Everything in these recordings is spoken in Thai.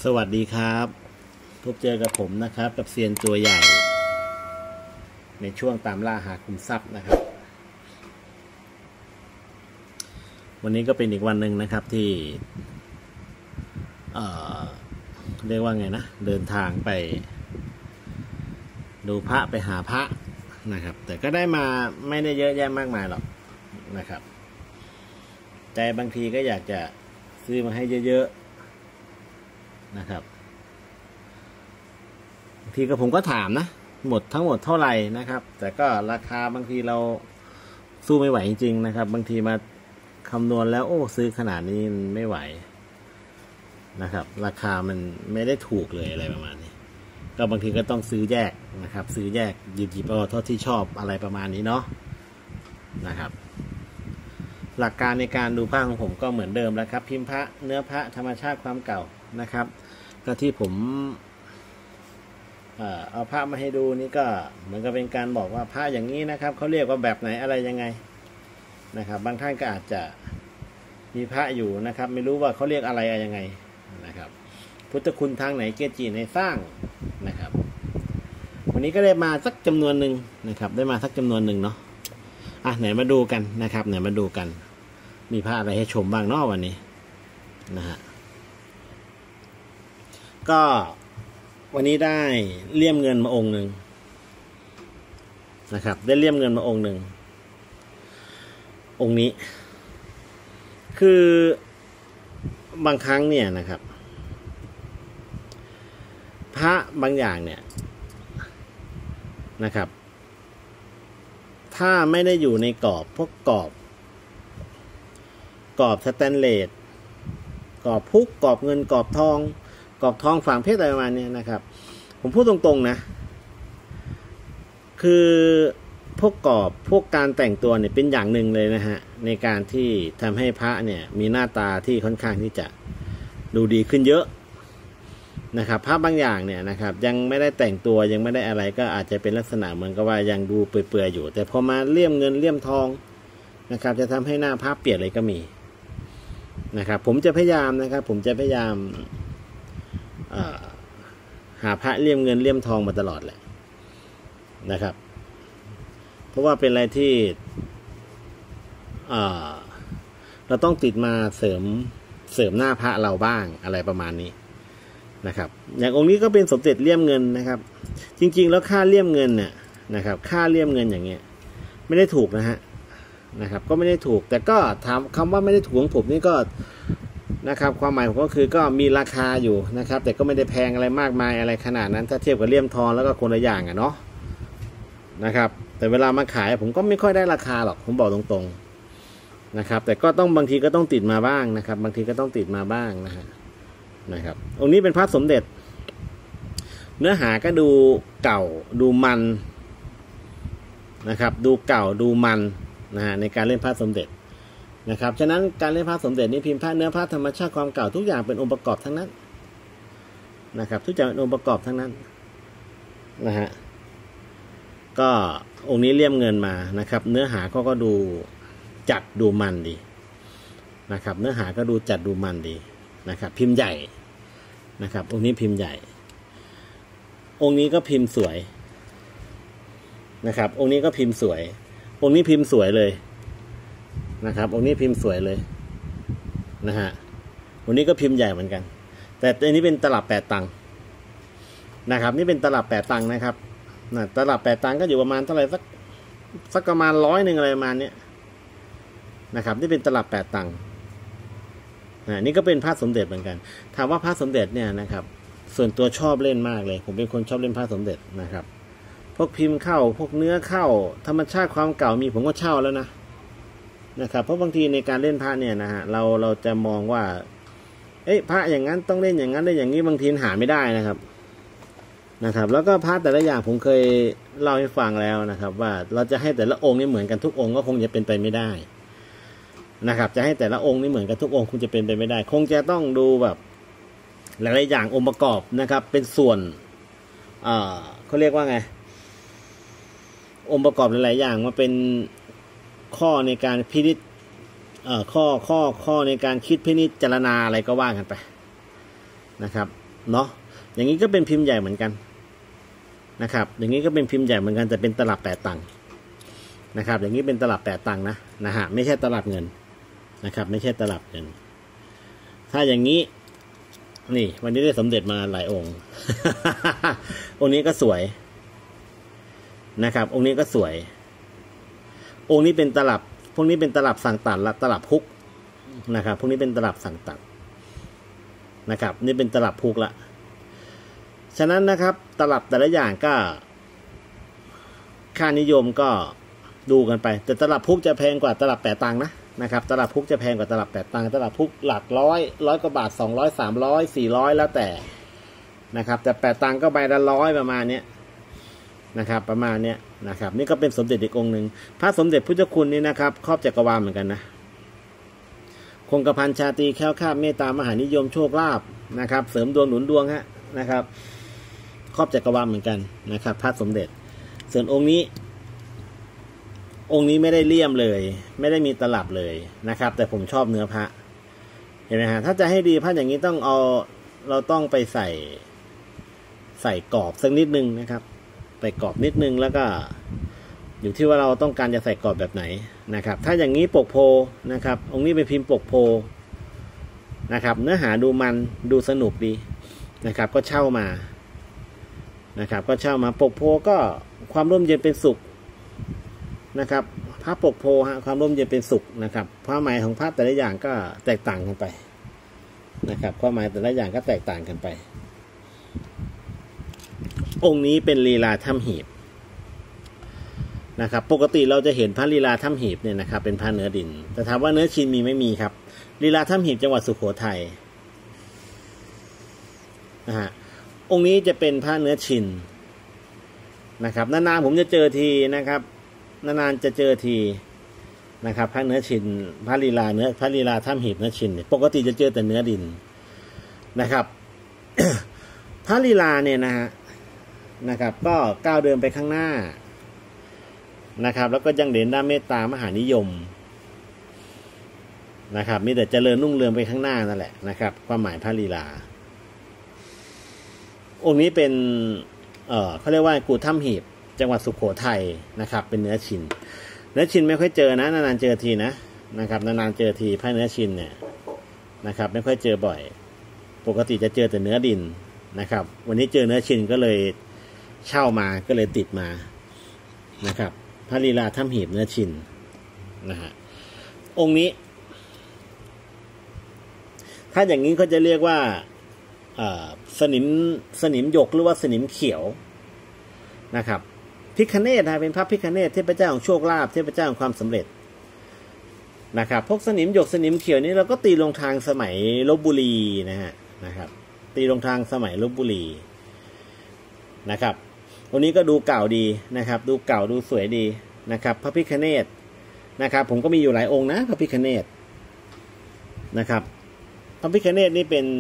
สวัสดีครับพบเจอกับผมนะครับกับเซียนตัวใหญ่ในช่วงตามล่าหาขุมทรัพย์นะครับวันนี้ก็เป็นอีกวันหนึ่งนะครับที่เรียกว่าไงนะเดินทางไปดูพระไปหาพระนะครับแต่ก็ได้มาไม่ได้เยอะแยะมากมายหรอกนะครับแต่บางทีก็อยากจะซื้อมาให้เยอะๆนะครับบางทีก็ผมก็ถามนะทั้งหมดเท่าไหร่นะครับแต่ก็ราคาบางทีเราสู้ไม่ไหวจริงๆนะครับบางทีมาคำนวณแล้วโอ้ซื้อขนาดนี้ไม่ไหวนะครับราคามันไม่ได้ถูกเลยอะไรประมาณนี้ก็บางทีก็ต้องซื้อแยกนะครับซื้อแยกหยิบเอาเท่าที่ชอบอะไรประมาณนี้เนาะนะครับหลักการในการดูพระของผมก็เหมือนเดิมแล้วครับพิมพ์พระเนื้อพระธรรมชาติความเก่านะครับก็ที่ผมเอาพระมาให้ดูนี่ก็เหมือนกับเป็นการบอกว่าพระอย่างนี้นะครับเขาเรียกว่าแบบไหนอะไรยังไงนะครับบางท่านก็อาจจะมีพระอยู่นะครับไม่รู้ว่าเขาเรียกอะไรยังไงนะครับพุทธคุณทางไหนเกจิในสร้างนะครับวันนี้ก็ได้มาสักจำนวนหนึ่งนะครับได้มาสักจำนวนหนึ่งเนาะไหนมาดูกันนะครับไหนมาดูกันมีพระอะไรให้ชมบ้างเนาะวันนี้นะฮะก็วันนี้ได้เลี่ยมเงินมาองค์หนึ่งนะครับได้เลี่ยมเงินมาองค์หนึ่งองค์นี้คือบางครั้งเนี่ยนะครับพระบางอย่างเนี่ยนะครับถ้าไม่ได้อยู่ในกรอบพวกกรอบสแตนเลสกรอบพุกกรอบเงินกรอบทองฝั่งเพชรอะไรประมาณนี้นะครับผมพูดตรงๆนะคือพวกกรอบพวกการแต่งตัวเนี่ยเป็นอย่างหนึ่งเลยนะฮะในการที่ทำให้พระเนี่ยมีหน้าตาที่ค่อนข้างที่จะดูดีขึ้นเยอะนะครับพระบางอย่างเนี่ยนะครับยังไม่ได้แต่งตัวยังไม่ได้อะไรก็อาจจะเป็นลักษณะเหมือนกับว่ายังดูเปื่อยๆอยู่แต่พอมาเลี่ยมเงินเลี่ยมทองนะครับจะทำให้หน้าพระเปลี่ยนเลยก็มีนะครับผมจะพยายามหาพระเลี่ยมเงินเลี่ยมทองมาตลอดแหละนะครับเพราะว่าเป็นอะไรที่เราต้องติดมาเสริมหน้าพระเราบ้างอะไรประมาณนี้นะครับอย่างองค์นี้ก็เป็นสมเด็จเลี่ยมเงินนะครับจริงๆแล้วค่าเลี่ยมเงินเนี่ยนะครับค่าเลี่ยมเงินอย่างเงี้ยไม่ได้ถูกนะครับก็ไม่ได้ถูกแต่ก็ถามคำว่าไม่ได้ถูกของผมนี่ก็นะครับความหมายผมก็คือก็มีราคาอยู่นะครับแต่ก็ไม่ได้แพงอะไรมากมายอะไรขนาดนั้นถ้าเทียบกับเลี่ยมทองแล้วก็คนละอย่างเนาะนะครับแต่เวลามาขายผมก็ไม่ค่อยได้ราคาหรอกผมบอกตรงๆนะครับแต่ก็ต้องบางทีก็ต้องติดมาบ้างนะครับบางทีก็ต้องติดมาบ้างนะครับองค์นี้เป็นพระสมเด็จเนื้อหาก็ดูเก่าดูมันนะครับดูเก่าดูมันในการเล่นพระสมเด็จนะครับฉะนั้นการเล่นพระสมเด็จนี่พิมพ์พระเนื้อพระธรรมชาติความเก่าทุกอย่างเป็นองค์ประกอบทั้งนั้นนะครับทุกอย่างเป็นองค์ประกอบทั้งนั้นนะฮะก็องค์นี้เลี่ยมเงินมานะครับเนื้อหาก็ดูจัดดูมันดีนะครับเนื้อหาก็ดูจัดดูมันดีนะครับพิมพ์ใหญ่นะครับองค์นี้พิมพ์ใหญ่องค์นี้ก็พิมพ์สวยนะครับองค์นี้ก็พิมพ์สวยองค์นี้พิมพ์สวยเลยนะครับองค์นี้พิมพ์สวยเลยนะฮะองค์นี้ก็พิมพ์ใหญ่เหมือนกันแต่อันนี้เป็นตลับ8 ตังค์นะครับนี่เป็นตลับ8 ตังค์นะครับตลับ8 ตังค์ก็อยู่ประมาณเท่าไหร่สักประมาณ100อะไรประมาณนี้นะครับนี่เป็นตลับ8 ตังค์นี่ก็เป็นพระสมเด็จเหมือนกันถามว่าพระสมเด็จเนี่ยนะครับส่วนตัวชอบเล่นมากเลยผมเป็นคนชอบเล่นพระสมเด็จนะครับพวกพิมพ์เข้าพวกเนื้อเข้าธรรมชาติความเก่ามีผมก็เช่าแล้วนะครับเพราะบางทีในการเล่นพระเนี่ยนะฮะเราจะมองว่าพระอย่างนั้นต้องเล่นอย่างนั้นได้อย่างนี้บางทีหาไม่ได้นะครับแล้วก็พระแต่ละอย่างผมเคยเล่าให้ฟังแล้วนะครับว่าเราจะให้แต่ละองค์นี่เหมือนกันทุกองค์ก็คงจะเป็นไปไม่ได้นะครับจะให้แต่ละองค์นี่เหมือนกันทุกองค์คงจะเป็นไปไม่ได้คงจะต้องดูแบบหลายๆอย่างองค์ประกอบนะครับเป็นส่วนเขาเรียกว่าไงองค์ประกอบหลายๆอย่างมาเป็นข้อในการพินิจข้อในการคิดพินิจจารณาอะไรก็ว่ากันไปนะครับเนาะอย่างนี้ก็เป็นพิมพ์ใหญ่เหมือนกันนะครับอย่างนี้ก็เป็นพิมพ์ใหญ่เหมือนกันแต่เป็นตลับ8 ตังค์นะครับอย่างนี้เป็นตลับ8 ตังค์นะฮะไม่ใช่ตลับเงินนะครับไม่ใช่ตลับเงินถ้าอย่างนี้นี่วันนี้ได้สมเด็จมาหลายองค์ องค์นี้ก็สวยนะครับองค์นี้ก็สวยองค์นี้เป็นตลับพวกนี้เป็นตลับสั่งตัดและตลับฮุกนะครับพวกนี้เป็นตลับสั่งตัดนะครับนี่เป็นตลับฮุกละฉะนั้นนะครับตลับแต่ละอย่างก็ค่านิยมก็ดูกันไปแต่ตลับฮุกจะแพงกว่าตลับ8 ตังค์นะครับตลับฮุกจะแพงกว่าตลับ8 ตังค์ตลับฮุกหลักร้อยกว่าบาท200 300 400แล้วแต่นะครับแต่8 ตังค์ก็ใบละ100ประมาณนี้นะครับประมาณนี้นะครับนี่ก็เป็นสมเด็จอีกองค์หนึ่งพระสมเด็จพุทธคุณนี่นะครับครอบจักรวาลเหมือนกันนะคงกระพันชาตรีแคล้วคลาดเมตตามหานิยมโชคลาภนะครับเสริมดวงหนุนดวงฮะนะครับครอบจักรวาลเหมือนกันนะครับพระสมเด็จส่วนองค์นี้ไม่ได้เลี่ยมเลยไม่ได้มีตลับเลยนะครับแต่ผมชอบเนื้อพระเห็นไหมฮะถ้าจะให้ดีพระอย่างนี้เราต้องไปใส่กรอบสักนิดนึงนะครับใส่กรอบนิดนึงแล้วก็อยู่ที่ว่าเราต้องการจะใส่กรอบแบบไหนนะครับถ้าอย่างนี้ปกโพนะครับองค์นี้เป็นพิมพ์ปกโพนะครับเนื้อหาดูมันดูสนุกดีนะครับก็เช่ามานะครับก็เช่ามาปกโพก็ความร่มเย็นเป็นสุขนะครับพระปกโพฮะความร่มเย็นเป็นสุขนะครับความหมายของพระแต่ละอย่างก็แตกต่างกันไปนะครับความหมายแต่ละอย่างก็แตกต่างกันไปองค์นี้เป็นลีลาถ้ำหีบนะครับปกติเราจะเห็นพระลีลาถ้ำหีบเนี่ยนะครับเป็นพระเนื้อดินแต่ถามว่าเนื้อชินมีไม่มีครับลีลาถ้ำหีบจังหวัดสุโขทัยนะฮะองค์นี้จะเป็นพระเนื้อชินนะครับนานๆผมจะเจอทีนะครับนานๆจะเจอทีนะครับพระเนื้อชินพระลีลาถ้ำหีบเนื้อชินปกติจะเจอแต่เนื้อดินนะครับ พระลีลาเนี่ยนะครับก็ก้าวเดินไปข้างหน้านะครับแล้วก็ยังเด่นด้านเมตตามหานิยมนะครับมีแต่เจริญรุ่งเรืองไปข้างหน้านั่นแหละนะครับความหมายพระลีลาองค์นี้เป็นเขาเรียกว่ากู่ถ้ำหีบจังหวัดสุโขทัยนะครับเป็นเนื้อชินไม่ค่อยเจอนะนานๆเจอทีนะครับนานๆเจอทีพระเนื้อชินเนี่ยนะครับไม่ค่อยเจอบ่อยปกติจะเจอแต่เนื้อดินนะครับวันนี้เจอเนื้อชินก็เลยเช่ามาก็เลยติดมานะครับพระลีลาถ้ำหีบเนื้อชินนะฮะองค์นี้ถ้าอย่างนี้เขาจะเรียกว่าสนิมหยกหรือว่าสนิมเขียวนะครับพิฆเนศเป็นพระพิฆเนศเทพเจ้าของโชคลาภเทพเจ้าของความสำเร็จนะครับพวกสนิมหยกสนิมเขียวนี้เราก็ตีลงทางสมัยลพบุรีนะครับตีลงทางสมัยลพบุรีนะครับวันนี้ก็ดูเก่าดีนะครับดูเก่าดูสวยดีนะครับพระพิฆเนศนะครับผมก็มีอยู่หลายองค์นะพระพิฆเนศนะครับพระพิฆเนศนี่เป็น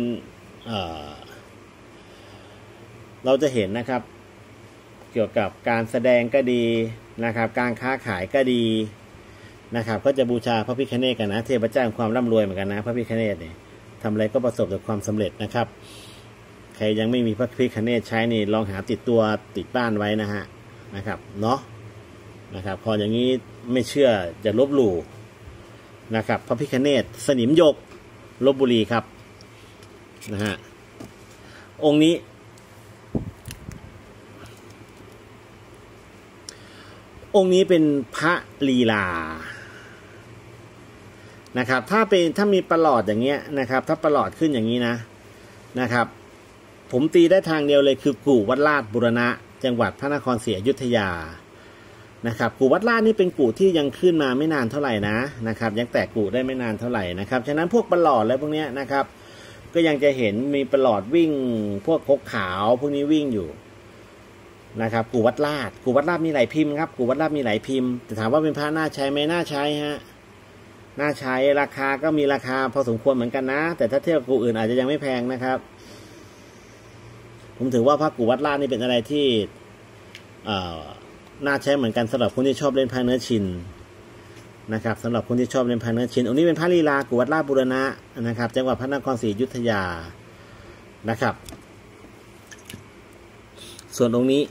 เราจะเห็นนะครับเกี่ยวกับการแสดงก็ดีนะครับการค้าขายก็ดีนะครับก็จะบูชาพระพิฆเนศกันนะเทพเจ้าความร่ำรวยเหมือนกันนะพระพิฆเนศเนี่ยทำอะไรก็ประสบกับความสำเร็จนะครับใครยังไม่มีพระพิฆเนศใช้นี่ลองหาติดบ้านไว้นะครับเนาะนะครับพออย่างนี้ไม่เชื่อจะลบหลู่นะครับพระพิฆเนศสนิมหยกลพบุรีครับนะฮะองค์นี้เป็นพระลีลานะครับถ้ามีประหลอดอย่างเงี้ยนะครับถ้าประหลอดขึ้นอย่างนี้นะครับผมตีได้ทางเดียวเลยคือกู่วัดลาดบุรณะจังหวัดพระนครศรีอยุธยานะครับกู่วัดลาดนี่เป็นกู่ที่ยังขึ้นมาไม่นานเท่าไหร่นะครับยังแตกกู่ได้ไม่นานเท่าไหร่นะครับฉะนั้นพวกประหลอดอะไรพวกเนี้ยนะครับก็ยังจะเห็นมีประหลอดวิ่งพวกพกขาวพวกนี้วิ่งอยู่นะครับกู่วัดลาดมีหลายพิมพ์ครับกู่วัดลาดมีหลายพิมพ์แต่ถามว่าเป็นพระน่าใช้ไหมน่าใช้ฮะน่าใช้ราคาก็มีราคาพอสมควรเหมือนกันนะแต่ถ้าเทียบกับกู่อื่นอาจจะยังไม่แพงนะครับผมถือว่าพระกู่วัดลาดนี่เป็นอะไรที่น่าใช้เหมือนกันสำหรับคนที่ชอบเล่นพระเนื้อชินนะครับสำหรับคนที่ชอบเล่นพระเนื้อชินองค์นี้เป็นพระลีลากู่วัดลาดบุรณะนะครับจังหวัดพระนครศรีอยุธยานะครับส่วนองค์นี้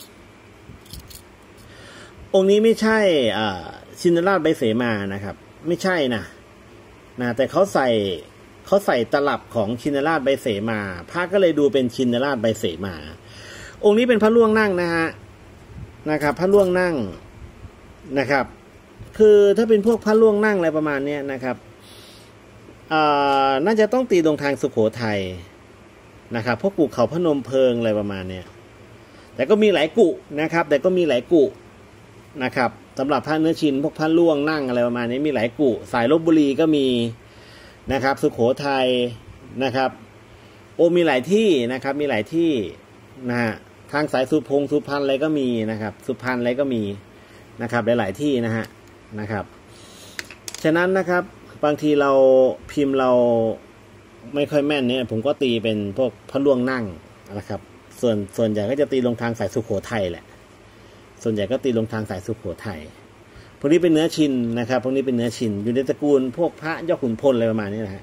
ไม่ใช่ชินราชใบเสมานะครับไม่ใช่นะแต่เขาใส่ตลับของชินราชใบเสมาพระก็เลยดูเป็นชินราชใบเสมาองค์นี้เป็นพระล่วงนั่งนะครับพระล่วงนั่งนะครับคือถ้าเป็นพวกพระล่วงนั่งอะไรประมาณนี้นะครับน่าจะต้องตีลงทางสุโขทัยนะครับพวกกุเขาพนมเพิงอะไรประมาณนี้แต่ก็มีหลายกุนะครับนะครับสำหรับพระเนื้อชินพวกพระล่วงนั่งอะไรประมาณนี้มีหลายกุสายลพบุรีก็มีนะครับสุโขทัยนะครับมีหลายที่นะครับมีหลายที่นะฮะทางสายสุพรรณอะไรก็มีนะครับสุพรรณอะไรก็มีนะครับหลายๆที่นะครับฉะนั้นนะครับบางทีเราพิมพ์เราไม่ค่อยแม่นเนี่ยผมก็ตีเป็นพวกพระล่วงนั่งนะครับส่วนใหญ่ก็จะตีลงทางสายสุโขทัยแหละส่วนใหญ่ก็ตีลงทางสายสุโขทัยพวกนี้เป็นเนื้อชินนะครับพวกนี้เป็นเนื้อชินอยู่ในตระกูลพวกพระยอดขุนพลอะไรประมาณนี้นะฮะ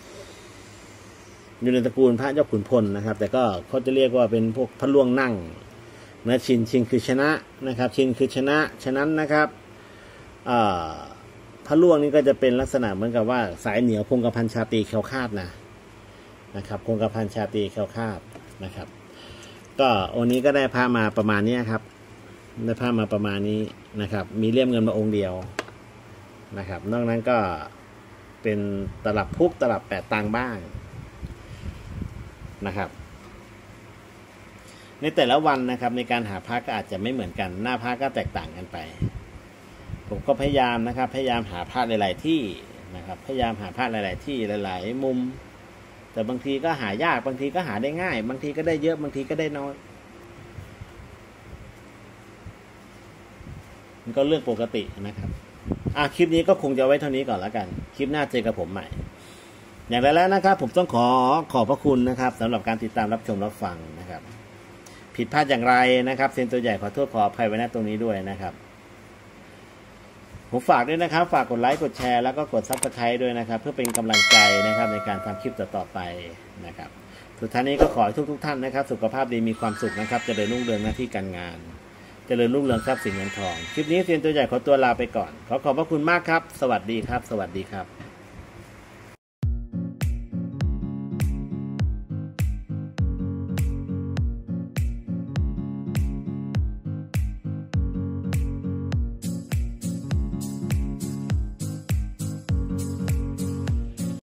อยู่ในตระกูลพระยอดขุนพลนะครับแต่ก็เขาจะเรียกว่าเป็นพวกพระล่วงนั่งเนื้อชินคือชนะนะครับชินคือชนะฉะนั้นนะครับพระล่วงนี่ก็จะเป็นลักษณะเหมือนกับว่าสายเหนียวคงกระพันชาตรีแคล้วคลาดนะครับคงกระพันชาตรีแคล้วคลาดนะครับก็องค์นี้ก็ได้พระมาประมาณนี้ครับได้พระมาประมาณนี้นะครับมีเลี่ยมเงินมาองค์เดียวนะครับนอกนั้นก็เป็นตลับพุกตลับ8 ตังค์บ้างนะครับในแต่ละวันนะครับในการหาพระก็อาจจะไม่เหมือนกันหน้าพระก็แตกต่างกันไปผมก็พยายามนะครับพยายามหาพระหลายๆที่นะครับพยายามหาพระหลายๆที่หลายๆมุมแต่บางทีก็หายากบางทีก็หาได้ง่ายบางทีก็ได้เยอะบางทีก็ได้น้อยมันก็เรื่องปกตินะครับคลิปนี้ก็คงจะไว้เท่านี้ก่อนแล้วกันคลิปหน้าเจอกับผมใหม่อย่างไรแล้วนะครับผมต้องขอบพระคุณนะครับสำหรับการติดตามรับชมรับฟังนะครับผิดพลาดอย่างไรนะครับเซนตัวใหญ่ขอโทษขออภัยไว้ณตรงนี้ด้วยนะครับผมฝากด้วยนะครับฝากกดไลค์กดแชร์แล้วก็กด Subscribe ด้วยนะครับเพื่อเป็นกำลังใจนะครับในการทำคลิปต่อๆไปนะครับสุดท้ายนี้ก็ขอให้ทุกท่านนะครับสุขภาพดีมีความสุขนะครับเจริญรุ่งเรืองหน้าที่การงานเจริญรุ่งเรืองทรัพย์สินเงินทองคลิปนี้เซียนตัวใหญ่ขอตัวลาไปก่อนขอบพระคุณมากครับสวัสดีครับ